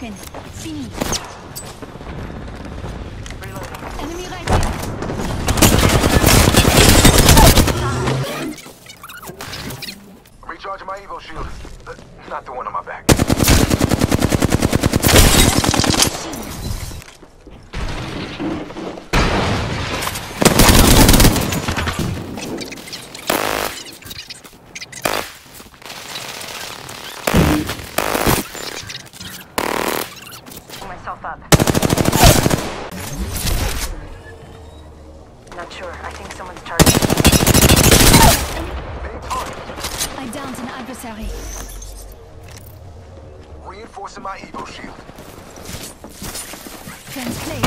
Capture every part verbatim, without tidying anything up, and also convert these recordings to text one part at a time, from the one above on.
broken. Fini. Reloading. Enemy right here. Recharging my Evo shield. Uh, not the one on my back. Myself up. Not sure. I think someone's targeting. I downed an adversary. Reinforcing my Evo shield. Translate.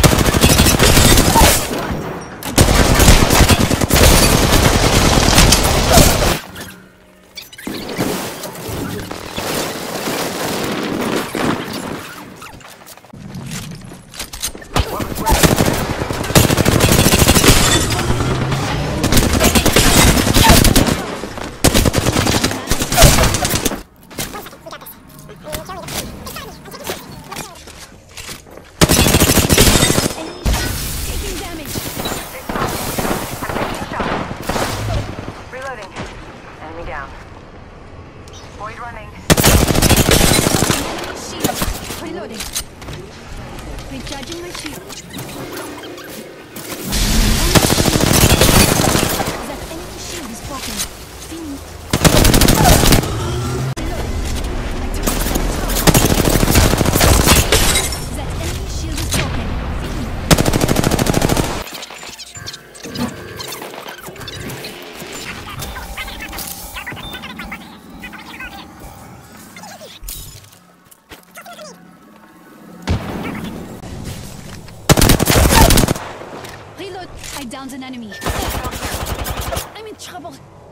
Enemy down. Void running. Shield. Reloading. Recharging my shield. That enemy shield is broken. Fini. Reloading. I took it from the top. That enemy shield is broken. Fini. Reload. I downed an enemy. I'm in trouble.